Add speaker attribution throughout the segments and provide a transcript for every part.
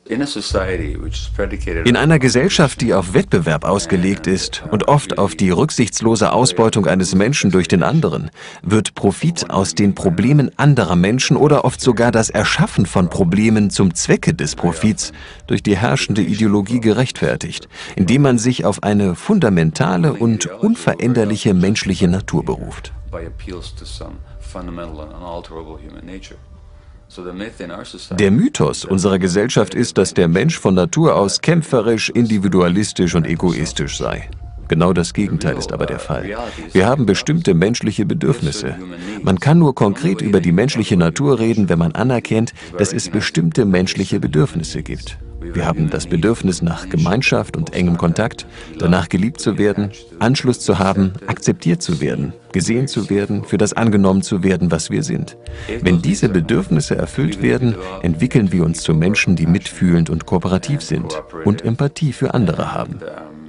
Speaker 1: In einer Gesellschaft, die auf Wettbewerb ausgelegt ist und oft auf die rücksichtslose Ausbeutung eines Menschen durch den anderen, wird Profit aus den Problemen anderer Menschen oder oft sogar das Erschaffen von Problemen zum Zwecke des Profits durch die herrschende Ideologie gerechtfertigt, indem man sich auf eine fundamentale und unveränderliche menschliche Natur beruft. Der Mythos unserer Gesellschaft ist, dass der Mensch von Natur aus kämpferisch, individualistisch und egoistisch sei. Genau das Gegenteil ist aber der Fall. Wir haben bestimmte menschliche Bedürfnisse. Man kann nur konkret über die menschliche Natur reden, wenn man anerkennt, dass es bestimmte menschliche Bedürfnisse gibt. Wir haben das Bedürfnis nach Gemeinschaft und engem Kontakt, danach geliebt zu werden, Anschluss zu haben, akzeptiert zu werden, gesehen zu werden, für das angenommen zu werden, was wir sind. Wenn diese Bedürfnisse erfüllt werden, entwickeln wir uns zu Menschen, die mitfühlend und kooperativ sind und Empathie für andere haben.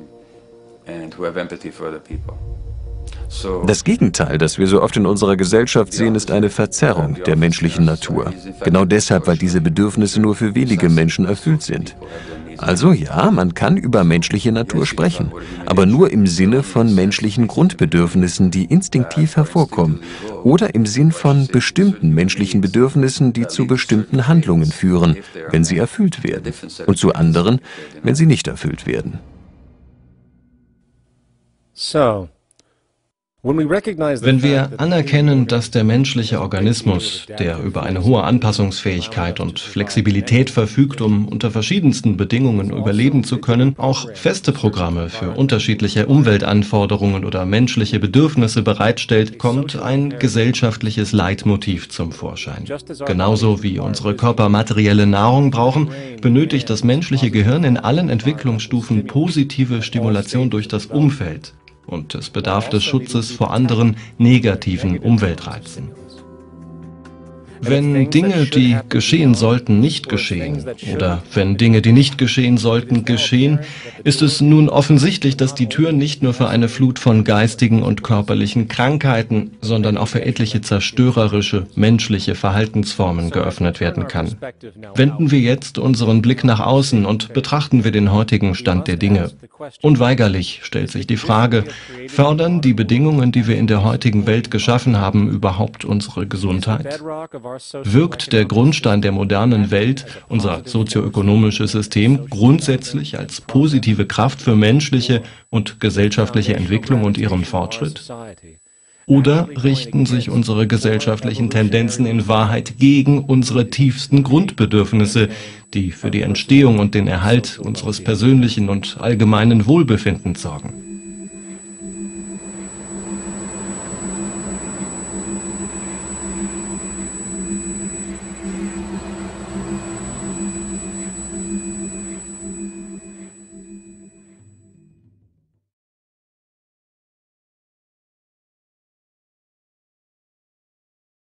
Speaker 1: Das Gegenteil, das wir so oft in unserer Gesellschaft sehen, ist eine Verzerrung der menschlichen Natur. Genau deshalb, weil diese Bedürfnisse nur für wenige Menschen erfüllt sind. Also ja, man kann über menschliche Natur sprechen, aber nur im Sinne von menschlichen Grundbedürfnissen, die instinktiv hervorkommen, oder im Sinn von bestimmten menschlichen Bedürfnissen, die zu bestimmten Handlungen führen, wenn sie erfüllt werden, und zu anderen, wenn sie nicht erfüllt werden.
Speaker 2: Wenn wir anerkennen, dass der menschliche Organismus, der über eine hohe Anpassungsfähigkeit und Flexibilität verfügt, um unter verschiedensten Bedingungen überleben zu können, auch feste Programme für unterschiedliche Umweltanforderungen oder menschliche Bedürfnisse bereitstellt, kommt ein gesellschaftliches Leitmotiv zum Vorschein. Genauso wie unsere Körper materielle Nahrung brauchen, benötigt das menschliche Gehirn in allen Entwicklungsstufen positive Stimulation durch das Umfeld. Und es bedarf des Schutzes vor anderen negativen Umweltreizen. Wenn Dinge, die geschehen sollten, nicht geschehen, oder wenn Dinge, die nicht geschehen sollten, geschehen, ist es nun offensichtlich, dass die Tür nicht nur für eine Flut von geistigen und körperlichen Krankheiten, sondern auch für etliche zerstörerische menschliche Verhaltensformen geöffnet werden kann. Wenden wir jetzt unseren Blick nach außen und betrachten wir den heutigen Stand der Dinge. Unweigerlich stellt sich die Frage, fördern die Bedingungen, die wir in der heutigen Welt geschaffen haben, überhaupt unsere Gesundheit? Wirkt der Grundstein der modernen Welt, unser sozioökonomisches System, grundsätzlich als positive Kraft für menschliche und gesellschaftliche Entwicklung und ihren Fortschritt? Oder richten sich unsere gesellschaftlichen Tendenzen in Wahrheit gegen unsere tiefsten Grundbedürfnisse, die für die Entstehung und den Erhalt unseres persönlichen und allgemeinen Wohlbefindens sorgen?